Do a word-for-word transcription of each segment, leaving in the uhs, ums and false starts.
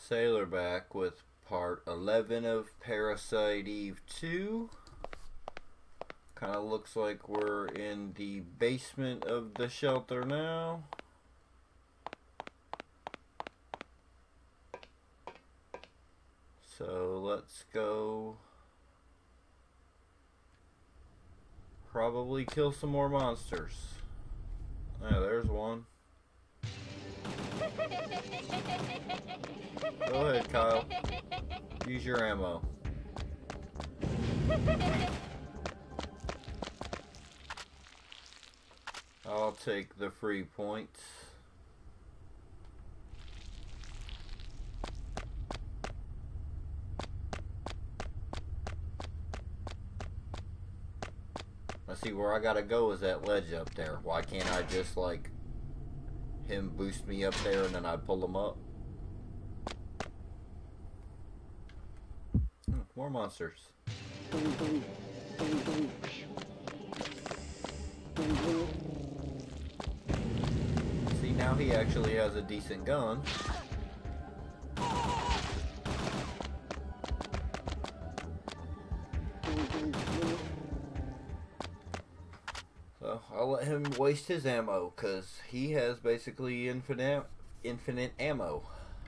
Sailor back with part eleven of Parasite Eve two. Kind of looks like we're in the basement of the shelter now. So let's go probably kill some more monsters. Oh, there's one. Go ahead, Kyle. Use your ammo. I'll take the free points. Let's see, where I gotta go is that ledge up there. Why can't I just like him boost me up there and then I pull him up? Oh, more monsters. See, now he actually has a decent gun. So I'll let him waste his ammo because he has basically infinite infinite ammo.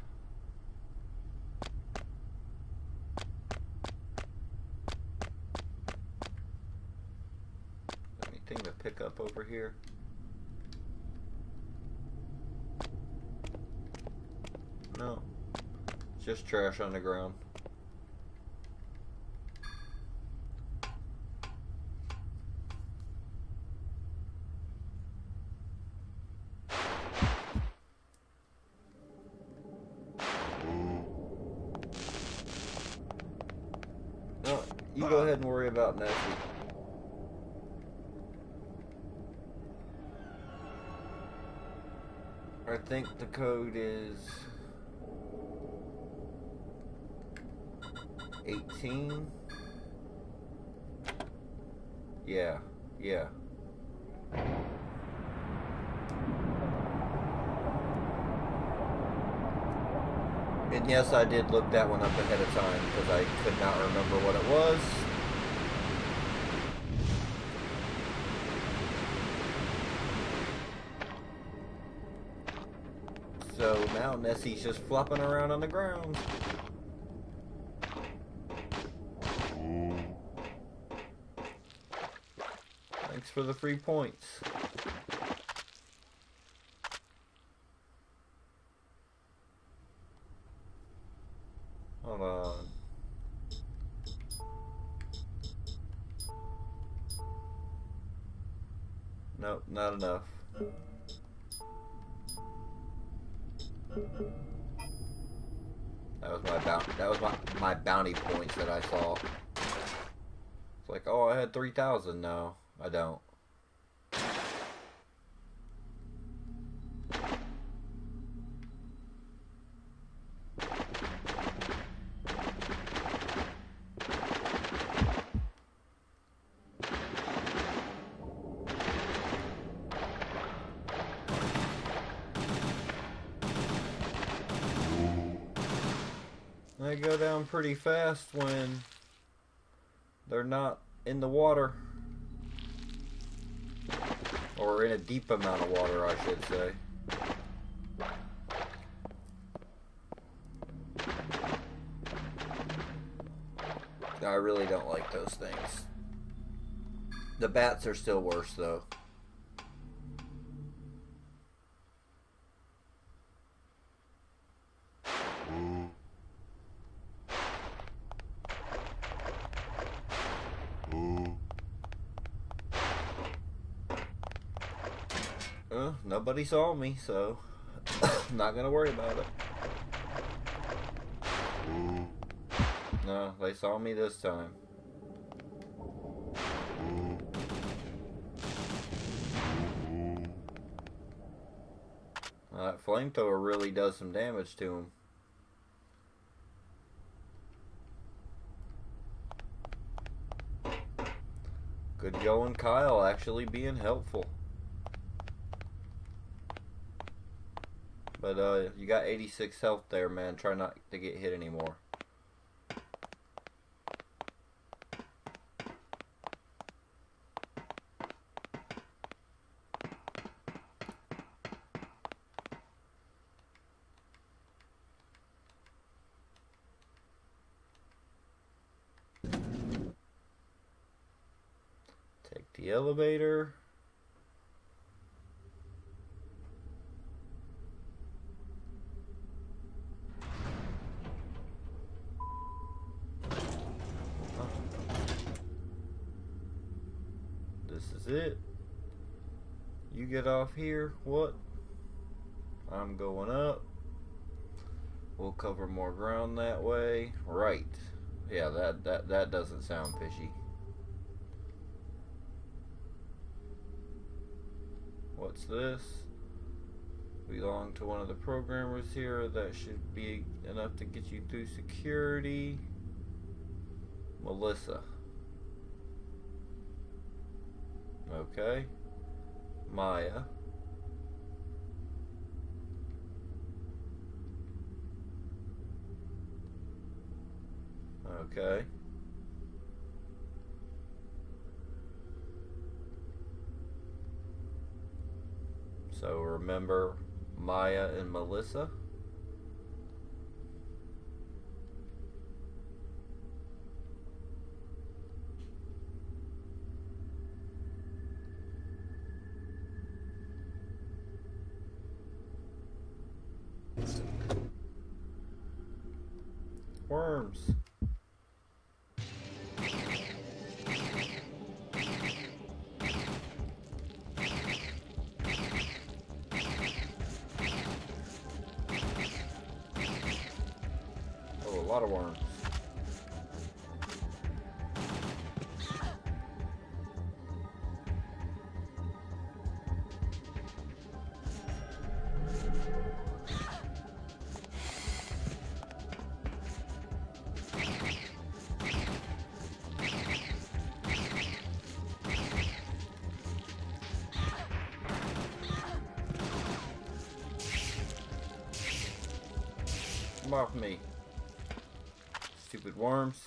Anything to pick up over here? No. It's just trash on the ground. No, you go ahead and worry about Nessie. I think the code is eighteen. Yeah, yeah. And yes, I did look that one up ahead of time because I could not remember what it was. So now Nessie's just flopping around on the ground. Thanks for the free points. Hold on. Nope, not enough. That was my bounty. That was my my bounty points that I saw. It's like, oh, I had three thousand. No, I don't. They go down pretty fast when they're not in the water. Or in a deep amount of water, I should say. I really don't like those things. The bats are still worse, though. Uh, nobody saw me, so I'm not gonna worry about it. No, they saw me this time. Uh, that flamethrower really does some damage to him. Good going, Kyle, actually being helpful. But uh, you got eighty-six health there, man. Try not to get hit anymore. Take the elevator. This is it. You get off here. What? I'm going up. We'll cover more ground that way. Right. Yeah, that, that, that doesn't sound fishy. What's this? Belong to one of the programmers here. That should be enough to get you through security. Melissa. Okay. Maya. Okay. So remember Maya and Melissa? Worms. Oh, a lot of worms. Come off me. Stupid worms.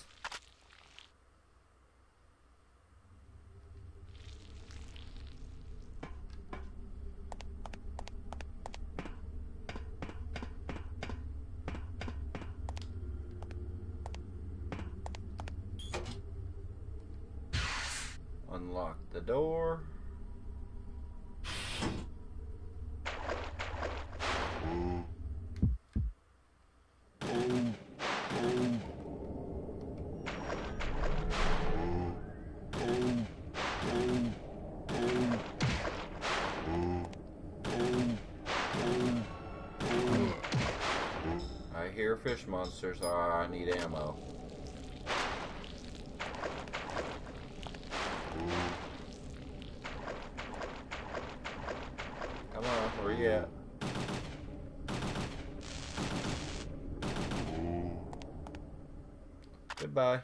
Unlock the door. I hear fish monsters. Oh, I need ammo. Come on, where you at? Goodbye.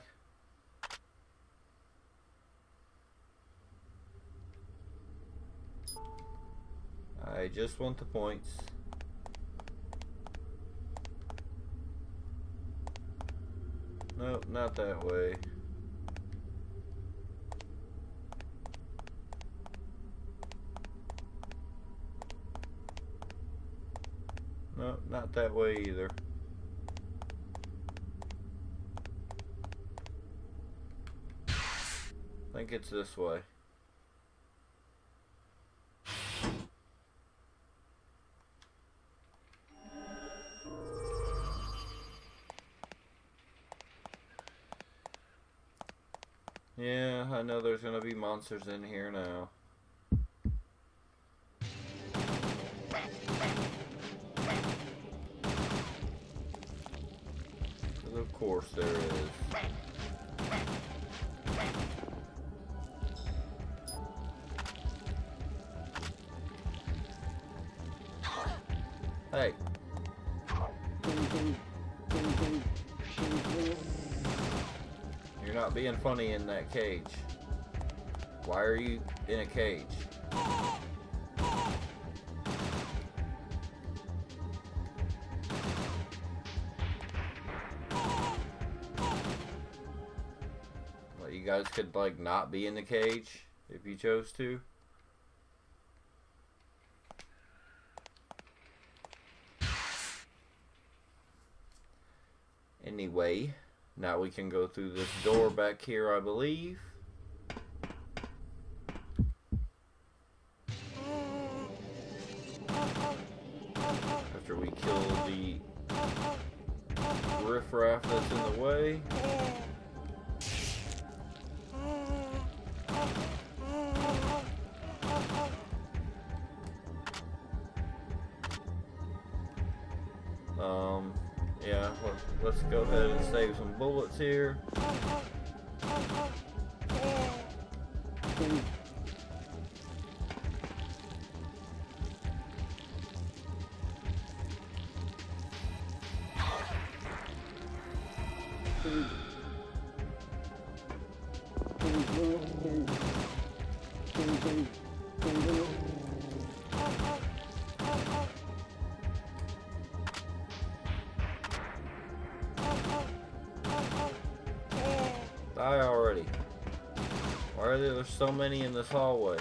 I just want the points. Nope, not that way. Nope, not that way either. I think it's this way. Yeah, I know there's gonna be monsters in here now. Of course there is. Hey. You're not being funny in that cage. Why are you in a cage? guys could like not be in the cage if you chose to. Anyway, now we can go through this door back here, I believe. After we kill the riffraff that's in the way. Um, yeah, let's go ahead and save some bullets here. Die already. Why are there so many in this hallway?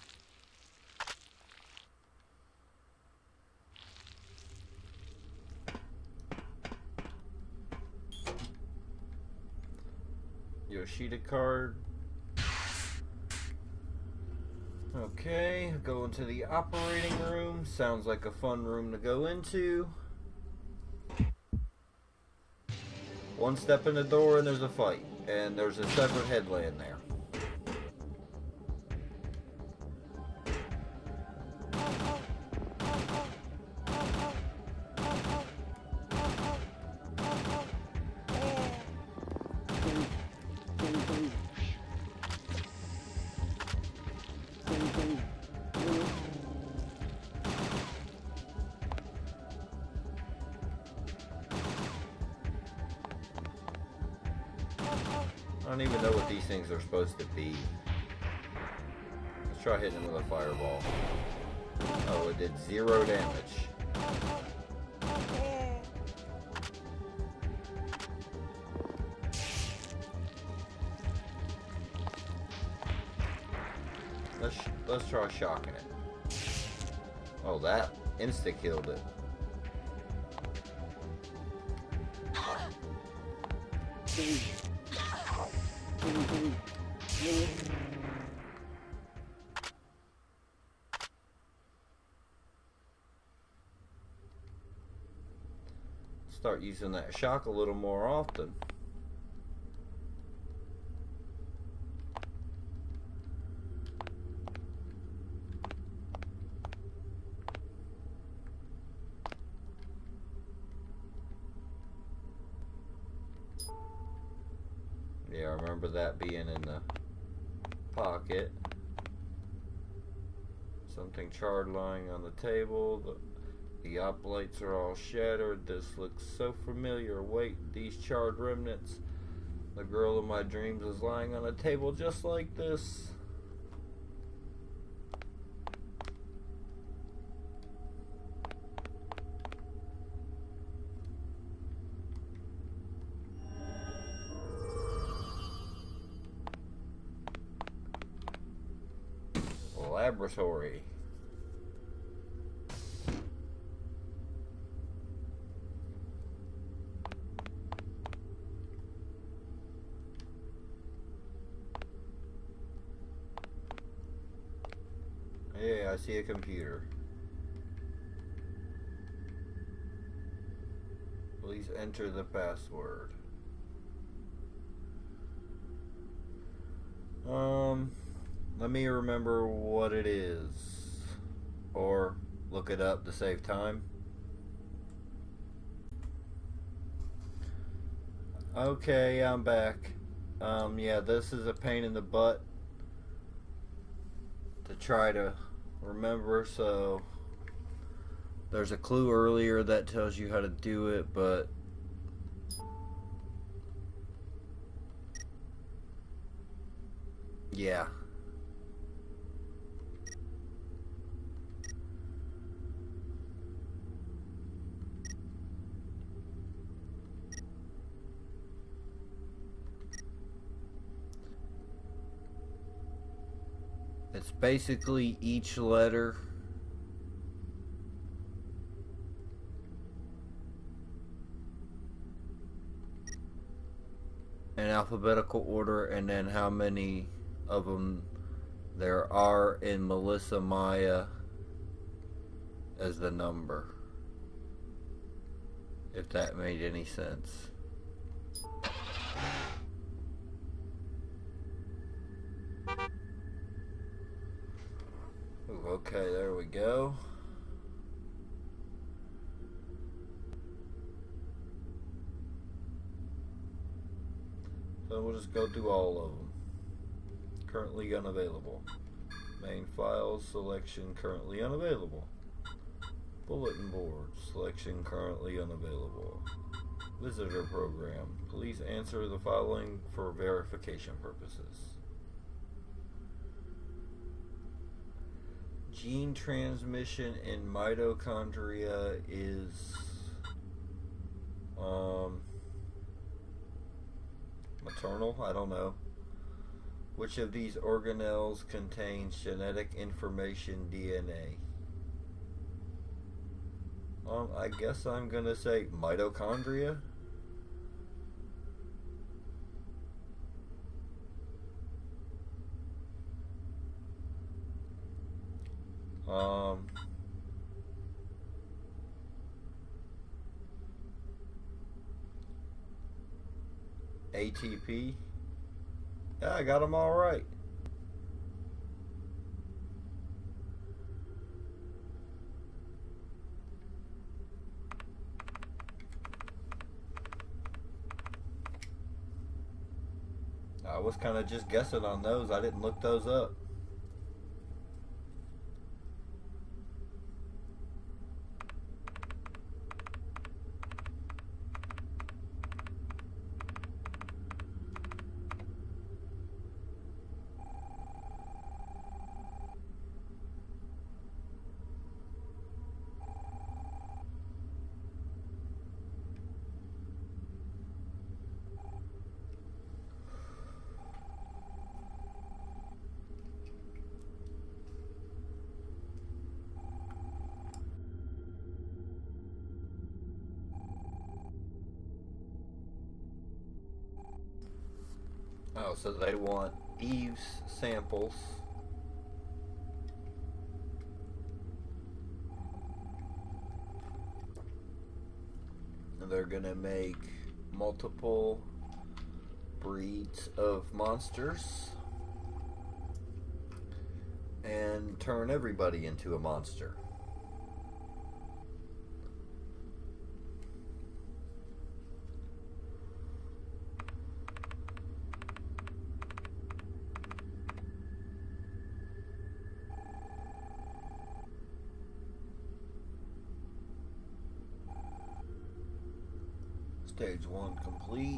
Yoshida card. Okay, go into the operating room. Sounds like a fun room to go into. One step in the door and there's a fight. And there's a severed headland there. I don't even know what these things are supposed to be. Let's try hitting them with a fireball. Oh, it did zero damage. Let's let's try shocking it. Oh, that insta killed it. Start using that shock a little more often. Yeah, I remember that being in the pocket. Something charred lying on the table. The, the op lights are all shattered. This looks so familiar. Wait, these charred remnants. The girl of my dreams is lying on a table just like this. Laboratory. Yeah, I see a computer. Please enter the password. Um... Let me remember what it is, or look it up to save time. Okay, I'm back. Um, yeah, this is a pain in the butt to try to remember, so there's a clue earlier that tells you how to do it, but yeah. it's basically each letter in alphabetical order, and then how many of them there are in Melissa Maya as the number, if that made any sense. Ooh, okay, there we go. So we'll just go through all of them. Currently unavailable. Main files selection currently unavailable. Bulletin board selection currently unavailable. Visitor program. Please answer the following for verification purposes. Gene transmission in mitochondria is um, maternal? I don't know. Which of these organelles contains genetic information D N A? Um, I guess I'm gonna say mitochondria. Um, A T P. Yeah, I got them all right. I was kind of just guessing on those. I didn't look those up. Oh, so they want Eve's samples. And they're gonna make multiple breeds of monsters and turn everybody into a monster. Stage one complete.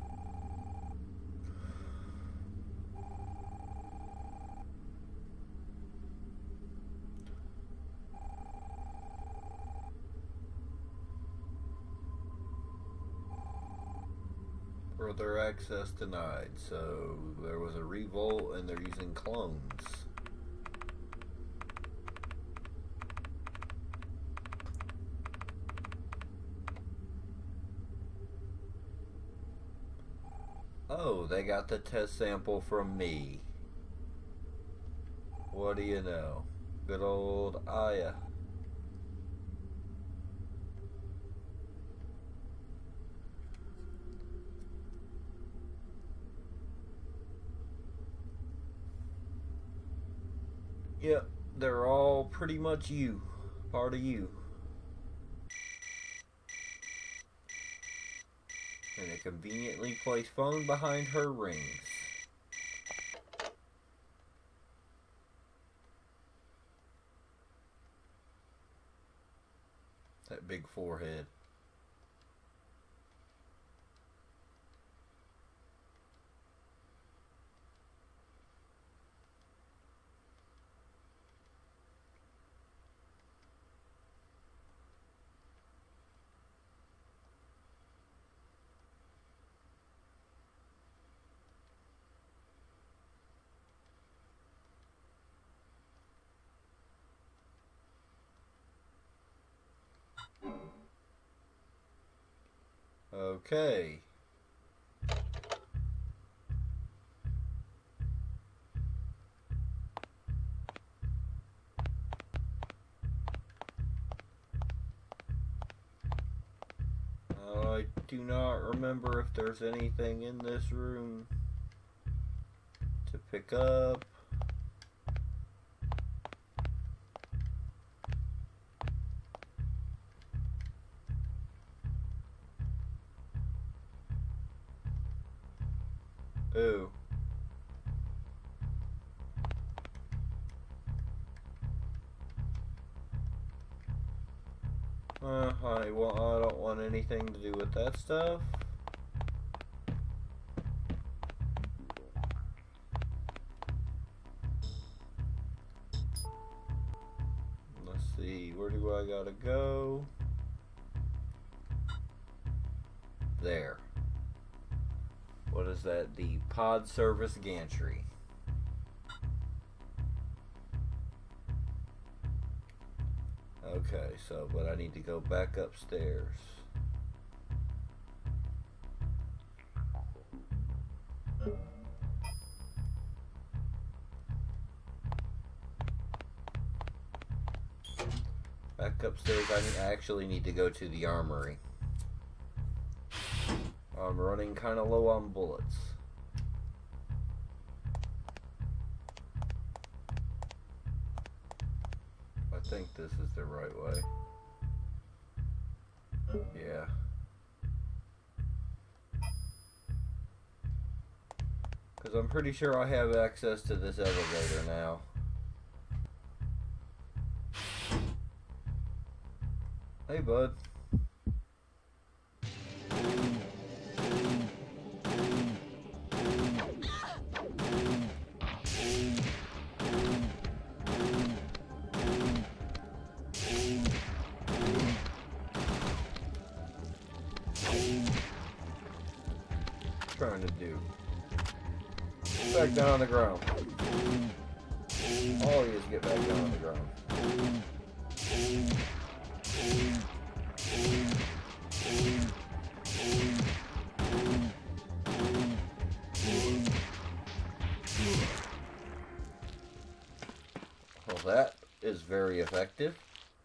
Further access denied. So there was a revolt and they're using clones. Oh, they got the test sample from me. What do you know? Good old Aya. Yep, they're all pretty much you. Part of you. And a conveniently placed phone behind her rings. That big forehead. Okay. I do not remember if there's anything in this room to pick up. Ooh. Uh, I, well, I don't want anything to do with that stuff. Let's see, where do I gotta go? There. What is that? The pod service gantry. Okay, so, but I need to go back upstairs. Back upstairs, I actually need to go to the armory. I'm running kind of low on bullets. I think this is the right way. Yeah. Because I'm pretty sure I have access to this elevator now. Hey, bud. Trying to do. Get back down on the ground. All you is get back down on the ground. Well, that is very effective.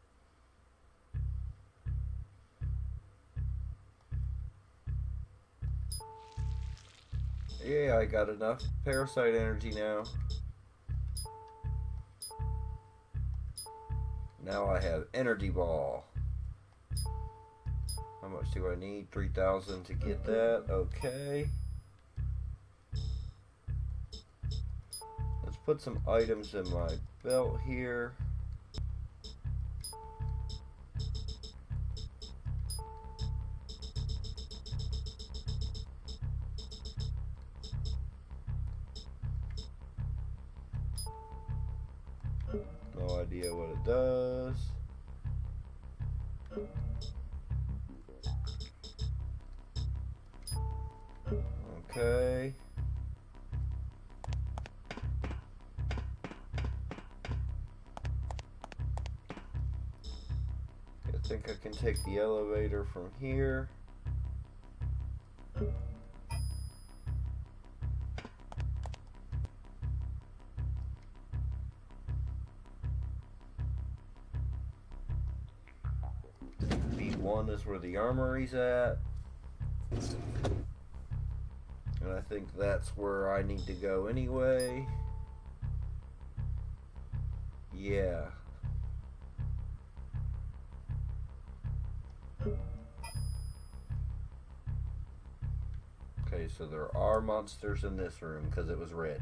Yeah, I got enough parasite energy now. Now I have energy ball. How much do I need? three thousand to get that. Okay. Let's put some items in my belt here. No idea what it does. Okay. I think I can take the elevator from here. B one is where the armory's at. And I think that's where I need to go anyway. Yeah. Okay, so there are monsters in this room because it was red.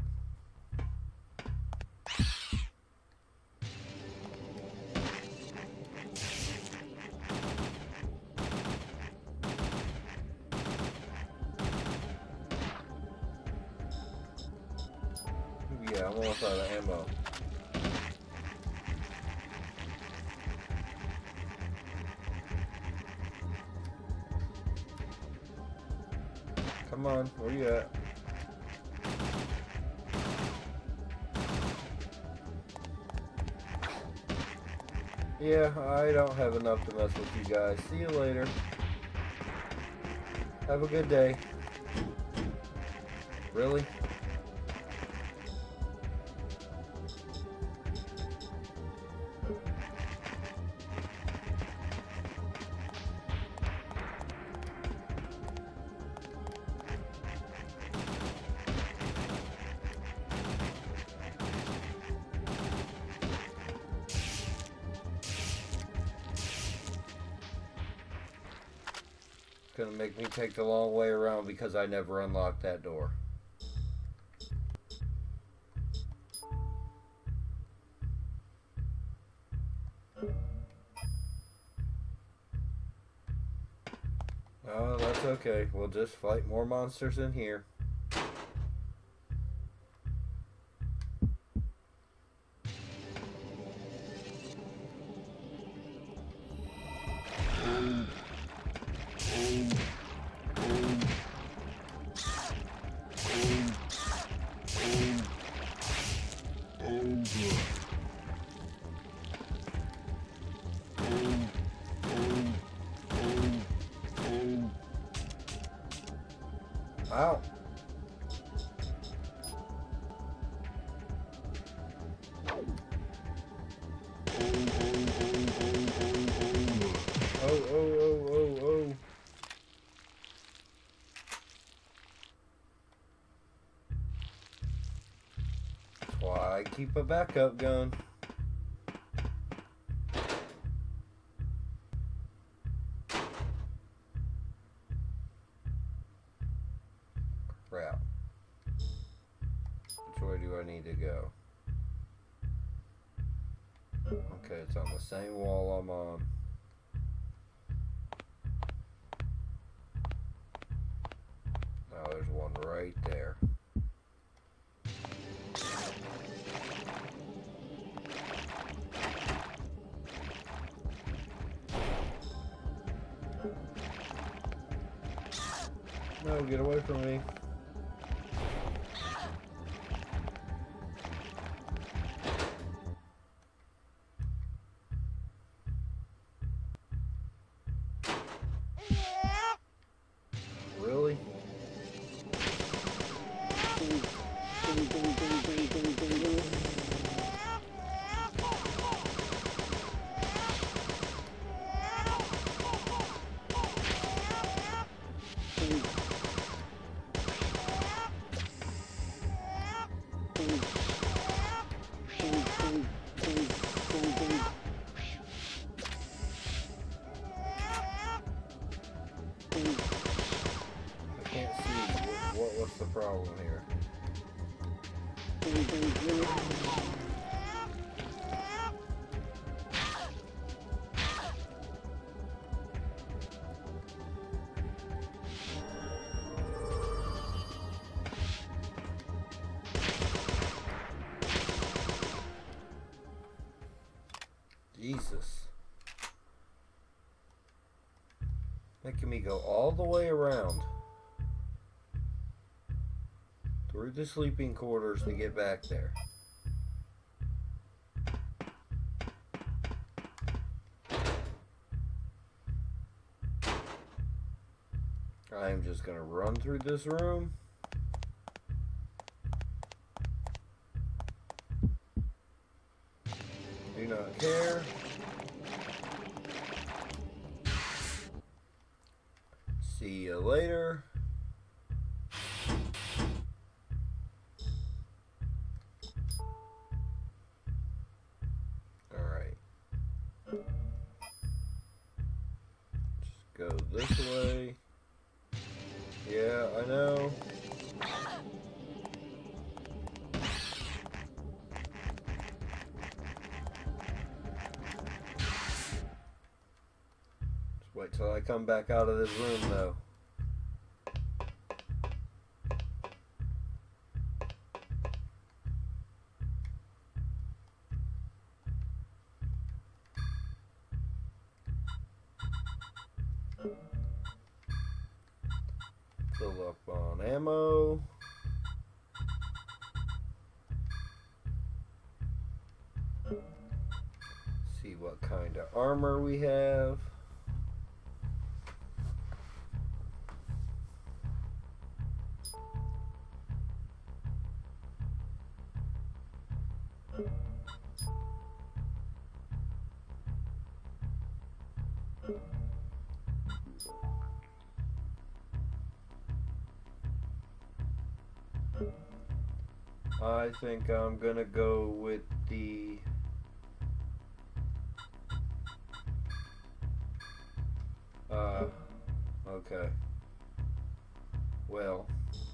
Yeah, I'm almost out of ammo. Come on, where you at? Yeah, I don't have enough to mess with you guys. See you later. Have a good day. Really? Gonna make me take the long way around because I never unlocked that door. Oh, that's okay. We'll just fight more monsters in here. Ow. Oh, oh, oh, oh, oh. That's why I keep a backup gun. Crap. Which way do I need to go? Okay, it's on the same wall I'm on. Now there's one right there. No, get away from me. Really? I can't see. What, what, what's the problem here? Jesus. Making me go all the way around through the sleeping quarters to get back there. I am just gonna run through this room. Do not care. See you later. Alright. Just go this way. Yeah, I know. Just wait till I come back out of this room though. Fill up on ammo. See what kind of armor we have. I think I'm gonna go with the uh okay. Well,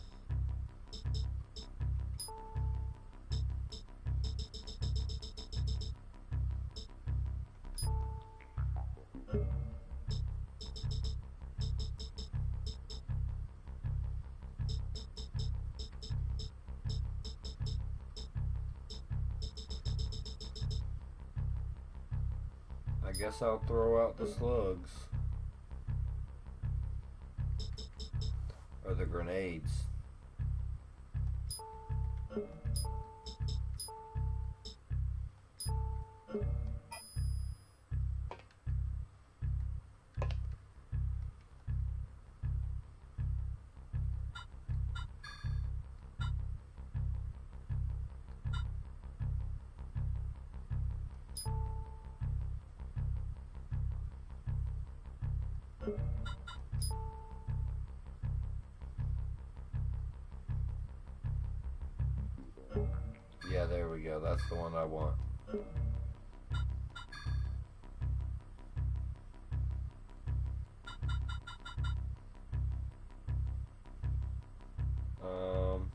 I guess I'll throw out the slugs. Or the grenades. Yeah, there we go. That's the one I want. Um,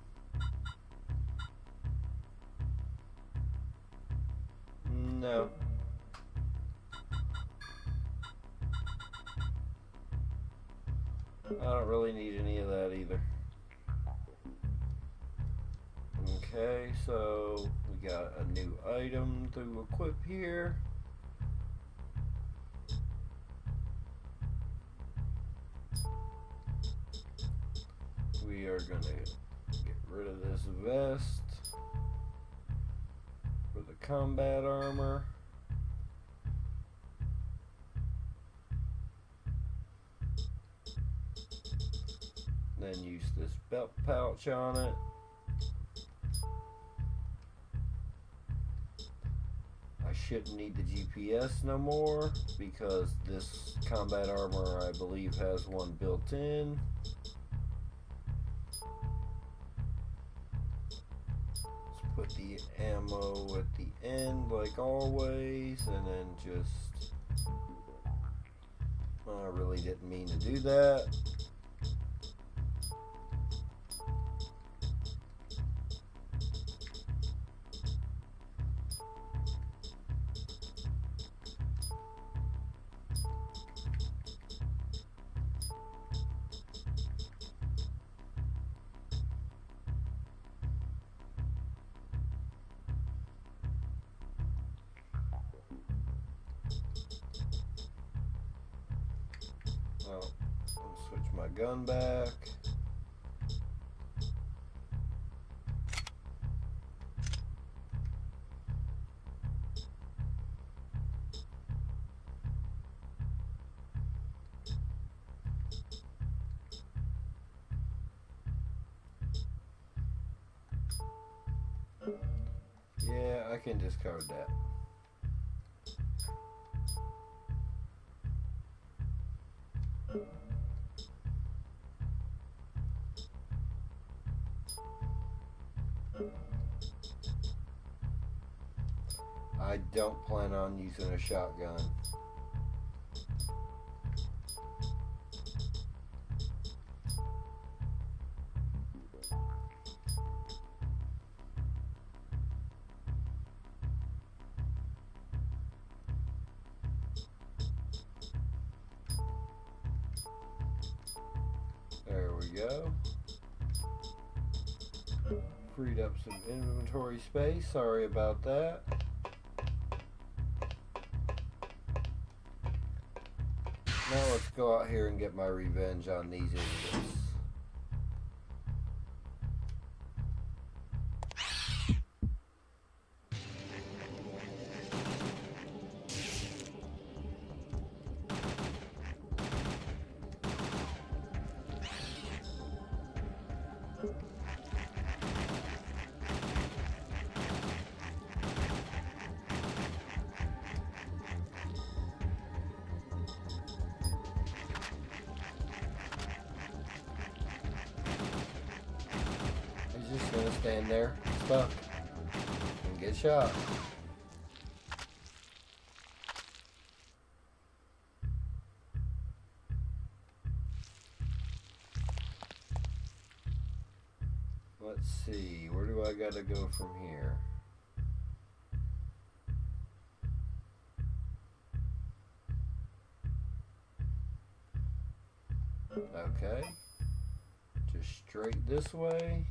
no. I don't really need any of that either. Okay, so we got a new item to equip here. We are gonna get rid of this vest for the combat armor. Then use this belt pouch on it. I shouldn't need the G P S no more because this combat armor, I believe, has one built in. Let's put the ammo at the end like always, and then just... I really didn't mean to do that. Well, I'll switch my gun back. Yeah, I can discard that. I don't plan on using a shotgun. There we go. Freed up some inventory space. Sorry about that. Now let's go out here and get my revenge on these idiots. Just gonna stand there, stuck and get shot. Let's see, where do I gotta go from here? Okay, just straight this way.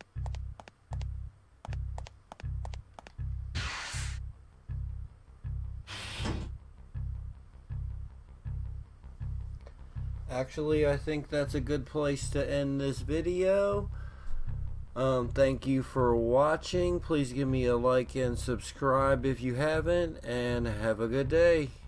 Actually, I think that's a good place to end this video. Um, thank you for watching. Please give me a like and subscribe if you haven't, and have a good day.